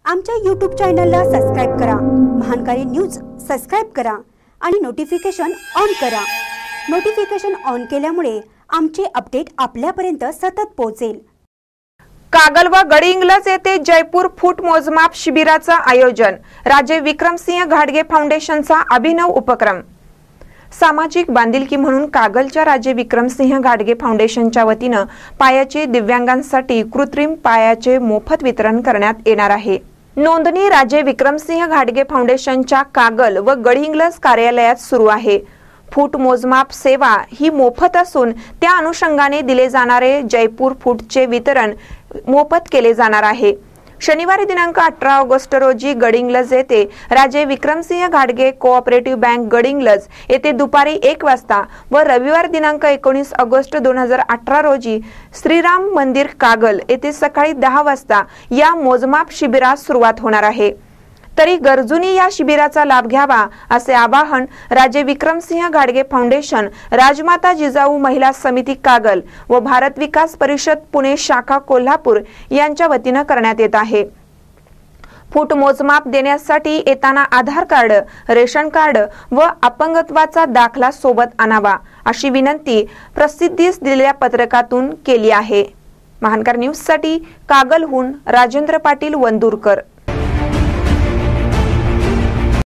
आमच्या YouTube चॅनलला subscribe करा, महानकारी न्यूज सबस्क्राइब करा आणि नोटिफिकेशन ऑन करा। नोटिफिकेशन ऑन केल्यामुळे आमचे अपडेट आपल्यापर्यंत सतत पोहोचेल। कागल व गडहिंग्लज येथे जयपूर फूट मोजमाप शिबिराचे आयोजन। राजे विक्रमसिंह घाडगे फाउंडेशनचा अभिनव उपक्रम। सामाजिक बांधिलकी म्हणून कागलच्या राजे विक्रमसिंह घाडगे फाउंडेशनच्या वतीने पायाचे दिव्यांगांसाठी कृत्रिम पायाचे मोफत वितरण करण्यात येणार आहे। नोंदणी राजे विक्रमसिंह घाडगे फाउंडेशनच्या कागल व गडहिंग्लज कार्यालयात सुरू आहे। फूट मोजमाप सेवा ही मोफत असून त्या अनुषंगाने दिले जाणारे जयपूर फूटचे वितरण मोफत केले जाणार आहे। शनिवारी दिनांक 18 ऑगस्ट रोजी गडहिंग्लज येथे राजे विक्रमसिंह घाडगे कोऑपरेटिव्ह बँक गडहिंग्लज येथे दुपारी 1 वाजता व रविवार दिनांक 19 ऑगस्ट 2018 रोजी श्रीराम मंदिर कागल येथे सकाळी 10 वाजता या मोजमाप शिबिरास सुरुवात होणार आहे। तरी गरजूंनी या शिबिराचा लाभ घ्यावा असे आवाहन राजे विक्रमसिंह घाडगे फाउंडेशन, राजमाता जिजाऊ महिला समिती कागल व भारत विकास परिषद पुणे शाखा कोल्हापूर यांच्या वतीने करण्यात येत आहे। फूट मोजमाप देण्यासाठी येताना आधार कार्ड, रेशन कार्ड व अपंगत्वाचा दाखला सोबत आणावा अशी विनंती प्रसिद्धीस दिलेल्या पत्रकातून केली आहे। महानकर न्यूज साठी कागलहून राजेंद्र पाटील वंदुरकर।